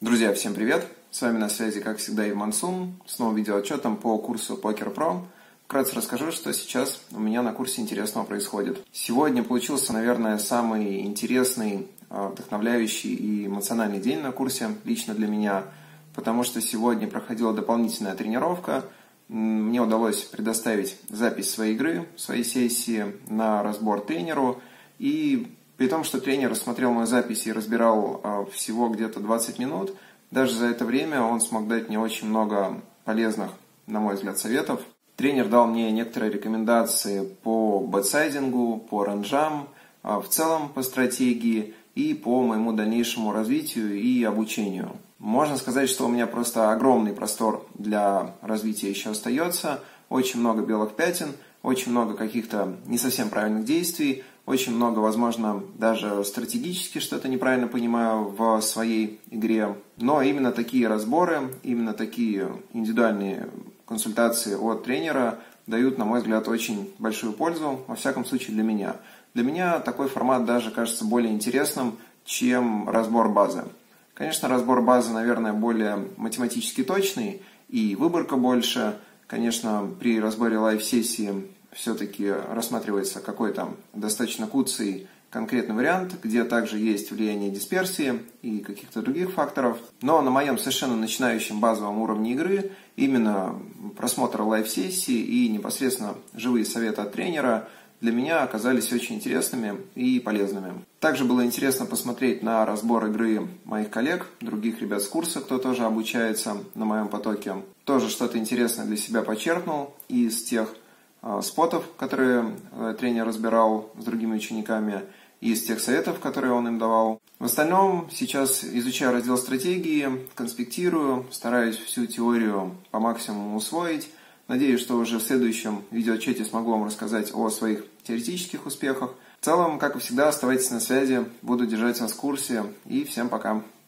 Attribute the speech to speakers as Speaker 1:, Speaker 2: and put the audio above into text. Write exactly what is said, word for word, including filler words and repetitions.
Speaker 1: Друзья, всем привет! С вами на связи, как всегда, Иван Сун. Снова видеоотчетом по курсу Poker Pro. Вкратце расскажу, что сейчас у меня на курсе интересного происходит. Сегодня получился, наверное, самый интересный, вдохновляющий и эмоциональный день на курсе, лично для меня, потому что сегодня проходила дополнительная тренировка. Мне удалось предоставить запись своей игры, своей сессии на разбор тренеру, и при том, что тренер рассмотрел мою запись и разбирал всего где-то двадцать минут, даже за это время он смог дать мне очень много полезных, на мой взгляд, советов. Тренер дал мне некоторые рекомендации по бэтсайдингу, по ранжам, в целом по стратегии и по моему дальнейшему развитию и обучению. Можно сказать, что у меня просто огромный простор для развития еще остается, очень много белых пятен, очень много каких-то не совсем правильных действий, очень много, возможно, даже стратегически что-то неправильно понимаю в своей игре. Но именно такие разборы, именно такие индивидуальные консультации от тренера дают, на мой взгляд, очень большую пользу, во всяком случае для меня. Для меня такой формат даже кажется более интересным, чем разбор базы. Конечно, разбор базы, наверное, более математически точный и выборка больше. Конечно, при разборе лайв-сессии все-таки рассматривается какой-то достаточно куцый конкретный вариант, где также есть влияние дисперсии и каких-то других факторов. Но на моем совершенно начинающем базовом уровне игры именно просмотр лайв-сессии и непосредственно живые советы от тренера для меня оказались очень интересными и полезными. Также было интересно посмотреть на разбор игры моих коллег, других ребят с курса, кто тоже обучается на моем потоке. Тоже что-то интересное для себя почерпнул из тех спотов, которые тренер разбирал с другими учениками, и из тех советов, которые он им давал. В остальном сейчас изучаю раздел стратегии, конспектирую, стараюсь всю теорию по максимуму усвоить. Надеюсь, что уже в следующем видеоотчете смогу вам рассказать о своих теоретических успехах. В целом, как и всегда, оставайтесь на связи, буду держать вас в курсе, и всем пока!